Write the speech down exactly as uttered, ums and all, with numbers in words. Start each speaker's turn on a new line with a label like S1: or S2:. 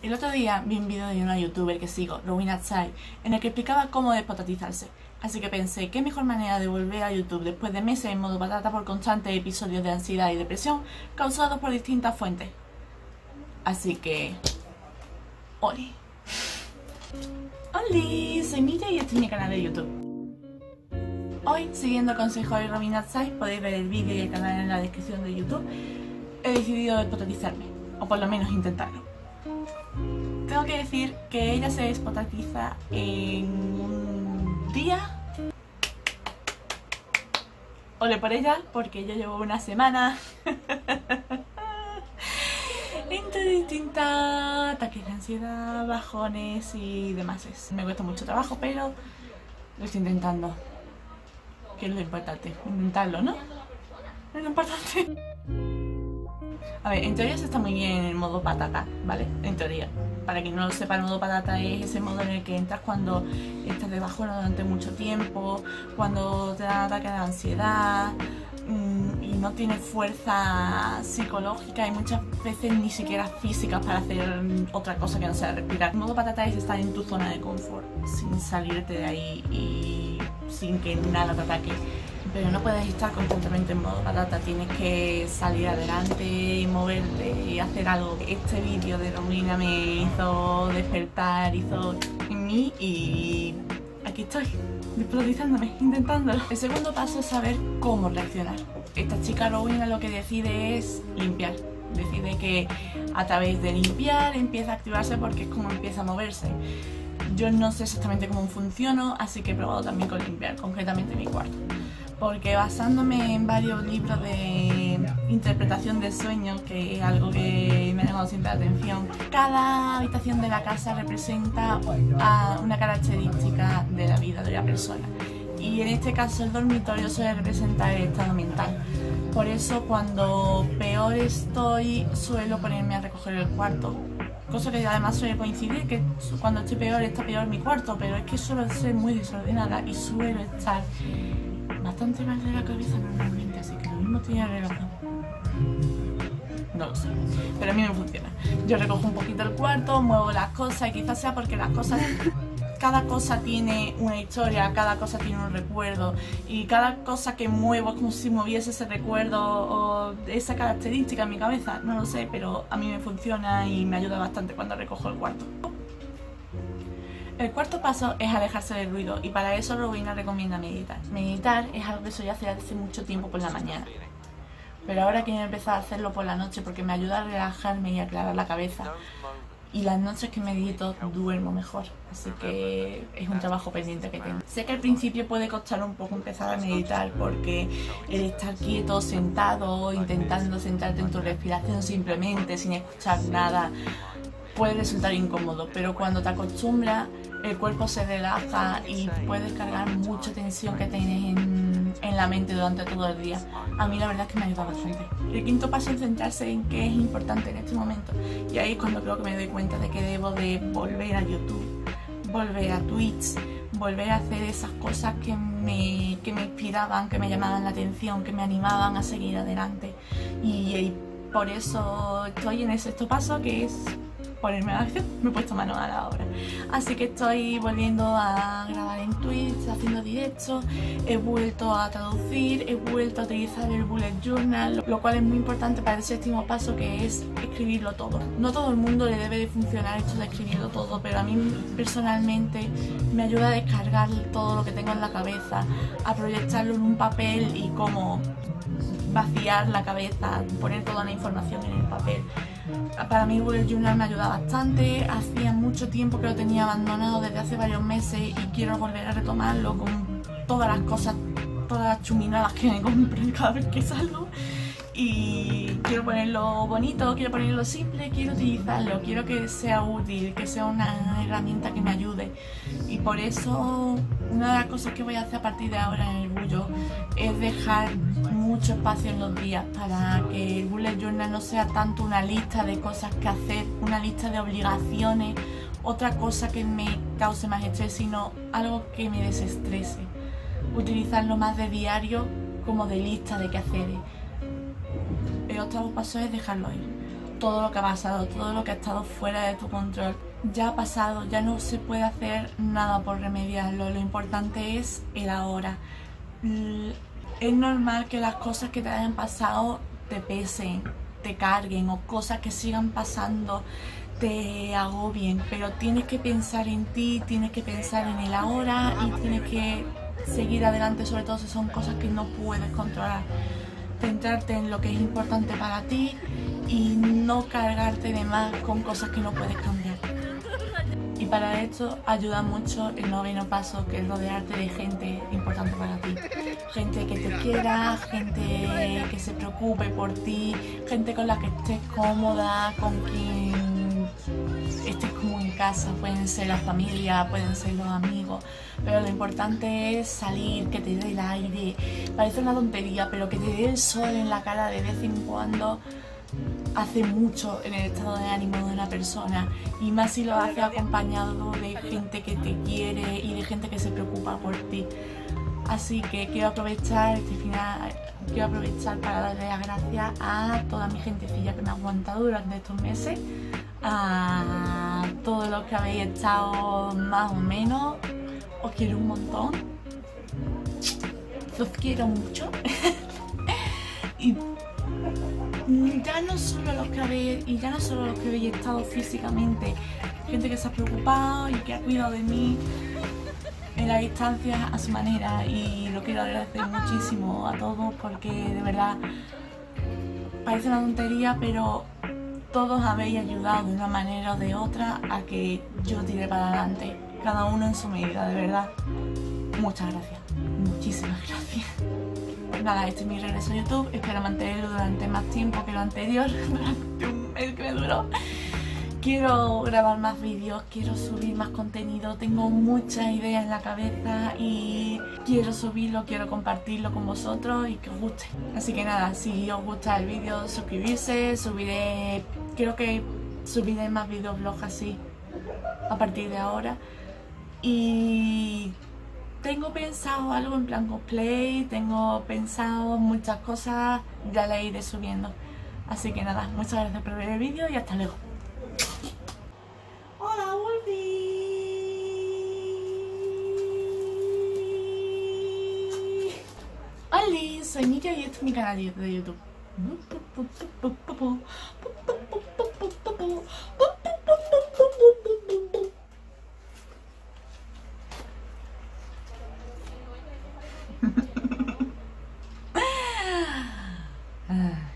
S1: El otro día vi un vídeo de una youtuber que sigo, Rowena Tsai, en el que explicaba cómo despotatizarse. Así que pensé, qué mejor manera de volver a YouTube después de meses en modo patata por constantes episodios de ansiedad y depresión causados por distintas fuentes. Así que... ¡Oli! ¡Holi! Soy Miriam y este es mi canal de YouTube. Hoy, siguiendo el consejo de Rowena Tsai, podéis ver el vídeo y el canal en la descripción de YouTube. He decidido despotatizarme, o por lo menos intentarlo. Tengo que decir que ella se despotatiza en un día. Ole por ella, porque yo llevo una semana entre distintas ataques de ansiedad, bajones y demás. Me cuesta mucho trabajo, pero lo estoy intentando. Que es lo importante, intentarlo, ¿no? Es lo importante. A ver, en teoría se está muy bien en el modo patata, ¿vale? En teoría. Para quien no lo sepa, el modo patata es ese modo en el que entras cuando estás de bajón durante mucho tiempo, cuando te dan ataques de ansiedad mmm, y no tienes fuerza psicológica y muchas veces ni siquiera físicas para hacer otra cosa que no sea respirar. El modo patata es estar en tu zona de confort, sin salirte de ahí y sin que nada te ataque. Pero no puedes estar constantemente en modo patata, tienes que salir adelante y moverte y hacer algo. Este vídeo de Rowena me hizo despertar, hizo en mí y aquí estoy, despotatándome, intentándolo. El segundo paso es saber cómo reaccionar. Esta chica Rowena lo que decide es limpiar. Decide que a través de limpiar empieza a activarse porque es como empieza a moverse. Yo no sé exactamente cómo funciona, así que he probado también con limpiar, concretamente mi cuarto. Porque basándome en varios libros de interpretación de sueños, que es algo que me ha llamado siempre la atención, cada habitación de la casa representa a una característica de la vida de la persona. Y en este caso el dormitorio suele representar el estado mental. Por eso cuando peor estoy suelo ponerme a recoger el cuarto. Cosa que además suele coincidir, que cuando estoy peor está peor mi cuarto, pero es que suelo ser muy desordenada y suelo estar bastante mal de la cabeza normalmente, así que lo mismo tiene razón. No lo sé, pero a mí me funciona. Yo recojo un poquito el cuarto, muevo las cosas y quizás sea porque las cosas... Cada cosa tiene una historia, cada cosa tiene un recuerdo y cada cosa que muevo es como si moviese ese recuerdo o esa característica en mi cabeza, no lo sé, pero a mí me funciona y me ayuda bastante cuando recojo el cuarto. El cuarto paso es alejarse del ruido y para eso Rowena recomienda meditar. Meditar es algo que solía hacer hace mucho tiempo por la mañana, pero ahora quiero empezar a hacerlo por la noche porque me ayuda a relajarme y a aclarar la cabeza. Y las noches que medito duermo mejor, así que es un trabajo pendiente que tengo. Sé que al principio puede costar un poco empezar a meditar porque el estar quieto, sentado, intentando centrarte en tu respiración simplemente, sin escuchar nada, puede resultar incómodo, pero cuando te acostumbras el cuerpo se relaja y puedes cargar mucha tensión que tienes en, en la mente durante todo el día. A mí la verdad es que me ayuda bastante. El quinto paso es centrarse en qué es importante en este momento y ahí es cuando creo que me doy cuenta de que debo de volver a YouTube, volver a Twitch, volver a hacer esas cosas que me, que me inspiraban, que me llamaban la atención, que me animaban a seguir adelante y, y por eso estoy en el sexto paso, que es ponerme a la acción. Me he puesto mano a la obra, así que estoy volviendo a grabar en Twitch, haciendo directos, he vuelto a traducir, he vuelto a utilizar el bullet journal, lo cual es muy importante para el séptimo paso, que es escribirlo todo. No a todo el mundo le debe de funcionar esto de escribirlo todo, pero a mí personalmente me ayuda a descargar todo lo que tengo en la cabeza, a proyectarlo en un papel y como vaciar la cabeza, poner toda la información en el papel. Para mí el bullet journal me ayuda bastante, hacía mucho tiempo que lo tenía abandonado desde hace varios meses y quiero volver a retomarlo con todas las cosas, todas las chuminadas que me compro cada vez que salgo y quiero ponerlo bonito, quiero ponerlo simple, quiero utilizarlo, quiero que sea útil, que sea una herramienta que me ayude y por eso una de las cosas que voy a hacer a partir de ahora en el bullo es dejar mucho espacio en los días para que el bullet journal no sea tanto una lista de cosas que hacer, una lista de obligaciones, otra cosa que me cause más estrés, sino algo que me desestrese. Utilizarlo más de diario como de lista de quehaceres. El octavo paso es dejarlo ir. todo lo que ha pasado, todo lo que ha estado fuera de tu control. Ya ha pasado, ya no se puede hacer nada por remediarlo. Lo importante es el ahora. Es normal que las cosas que te hayan pasado te pesen, te carguen, o cosas que sigan pasando te agobien, pero tienes que pensar en ti, tienes que pensar en el ahora y tienes que seguir adelante, sobre todo si son cosas que no puedes controlar. Centrarte en lo que es importante para ti y no cargarte de más con cosas que no puedes cambiar. Y para esto ayuda mucho el noveno paso, que es rodearte de gente importante para ti. Gente que te quiera, gente que se preocupe por ti, gente con la que estés cómoda, con quien estés como en casa. Pueden ser la familia, pueden ser los amigos, pero lo importante es salir, que te dé el aire. Parece una tontería, pero que te dé el sol en la cara de vez en cuando hace mucho en el estado de ánimo de una persona, y más si lo hace acompañado de gente que te quiere y de gente que se preocupa por ti. Así que quiero aprovechar este final, quiero aprovechar para darle las gracias a toda mi gentecilla que me ha aguantado durante estos meses, a todos los que habéis estado más o menos. Os quiero un montón, os quiero mucho. y Ya no solo los que habéis, y ya no solo los que habéis estado físicamente, gente que se ha preocupado y que ha cuidado de mí en la distancia a su manera, y lo quiero agradecer muchísimo a todos, porque de verdad parece una tontería, pero todos habéis ayudado de una manera o de otra a que yo tire para adelante, cada uno en su medida, de verdad. Muchas gracias, muchísimas gracias. Pues nada, este es mi regreso a YouTube, espero mantenerlo durante más tiempo que lo anterior, durante un mes que me duró. Quiero grabar más vídeos, quiero subir más contenido, tengo muchas ideas en la cabeza y quiero subirlo, quiero compartirlo con vosotros y que os guste. Así que nada, si os gusta el vídeo, suscribirse, subiré, creo que subiré más videoblogs así a partir de ahora. Y tengo pensado algo en plan cosplay, tengo pensado muchas cosas, ya las iré subiendo. Así que nada, muchas gracias por ver el vídeo y hasta luego. ¡Hola, volví! ¡Hola! Soy Mika y este es mi canal de YouTube. Ah.